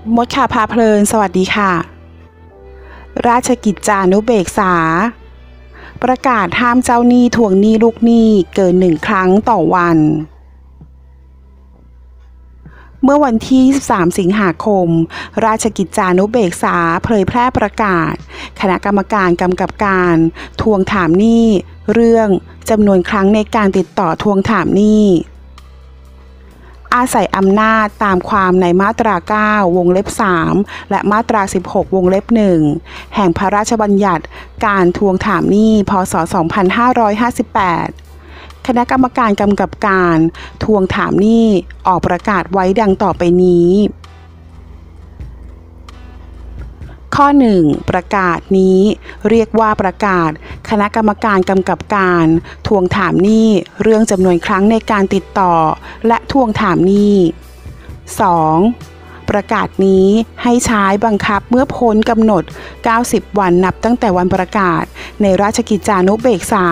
มดข่าวพาเพลินสวัสดีค่ะราชกิจจานุเบกษาประกาศห้ามเจ้าหนี้ทวงหนี้ลูกหนี้เกิน1 ครั้งต่อวันเมื่อวันที่23 สิงหาคมราชกิจจานุเบกษาเผยแพร่ประกาศคณะกรรมการกำกับการทวงถามหนี้เรื่องจำนวนครั้งในการติดต่อทวงถามหนี้อาศัยอำนาจตามความในมาตรา 9 วงเล็บ 3 และมาตรา 16 วงเล็บ 1 แห่งพระราชบัญญัติการทวงถามหนี้พ.ศ. 2558 คณะกรรมการกำกับการทวงถามหนี้ออกประกาศไว้ดังต่อไปนี้ข้อ 1. ประกาศนี้เรียกว่าประกาศคณะกรรมการกำกับการทวงถามหนี้เรื่องจำนวนครั้งในการติดต่อและทวงถามหนี้ 2. ประกาศนี้ให้ใช้บังคับเมื่อพ้นกำหนด90 วันนับตั้งแต่วันประกาศในราชกิจจานุเบกษา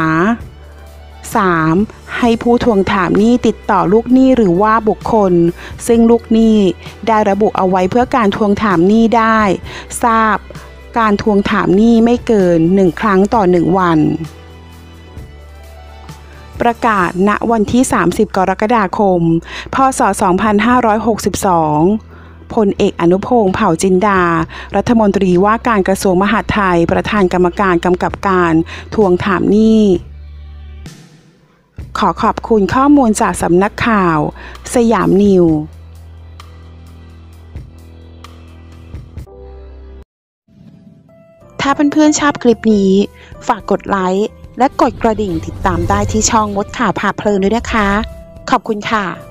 3. ให้ผู้ทวงถามหนี้ติดต่อลูกหนี้หรือว่าบุคคลซึ่งลูกหนี้ได้ระบุเอาไว้เพื่อการทวงถามหนี้ได้ทราบการทวงถามหนี้ไม่เกิน1 ครั้งต่อ1 วันประกาศณวันที่30 กรกฎาคม พ.ศ. 2562 พลเอกอนุพงษ์เผ่าจินดารัฐมนตรีว่าการกระทรวงมหาดไทยประธานกรรมการกำกับการทวงถามหนี้ขอขอบคุณข้อมูลจากสำนักข่าวสยามนิวถ้าเพื่อนๆชอบคลิปนี้ฝากกดไลค์และกดกระดิ่งติดตามได้ที่ช่องมดข่าวพาเพลินด้วยนะคะขอบคุณค่ะ